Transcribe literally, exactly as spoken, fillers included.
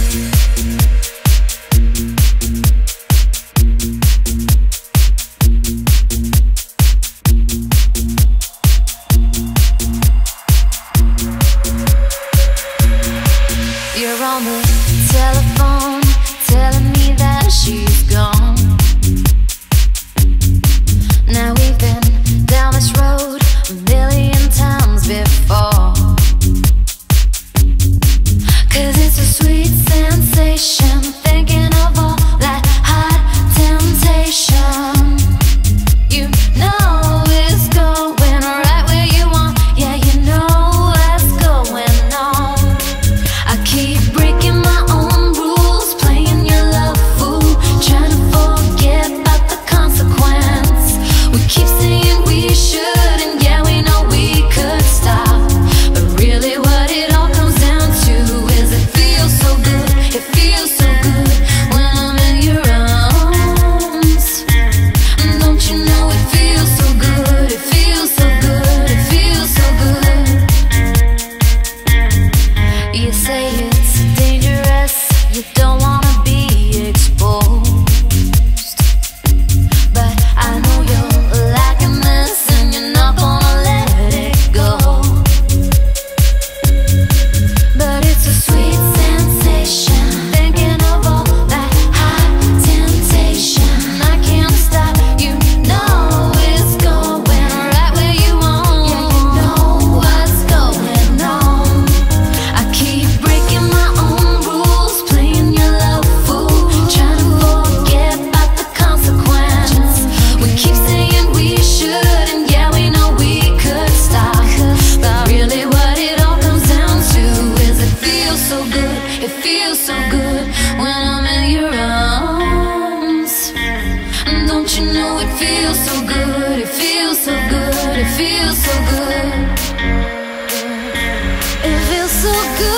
You're on the telephone telling me that she's gone. Now we've been down this road a million times before. 'Cause it's a sweet sensation thinking of all that hot temptation. You know it's going right where you want. Yeah, you know what's going on. I keep breaking my own rules, playing your love fool, trying to forget about the consequence. We keep saying we should, and yeah, we know we could stop, but really what it all comes down to is it feels so good, it feels so good when I'm in your arms. Don't you know it feels so good, it feels so good, it feels so good. You say it's dangerous, you don't wanna be exposed, but I know you're liking this and you're not gonna let it go. But it's a sweet sensation thinking of all that hot temptation. I can't stop, you know it's going right where you want. Yeah, you know what's going on. I keep breaking my own rules, playing your love fool, trying to forget about the consequence. We keep saying we should, and yeah, we know we could stop, but really what it all comes down to is it feels so good, it feels so good when I'm in your arms. Don't you know it feels so good, it feels so good, it feels so good, it feels so good.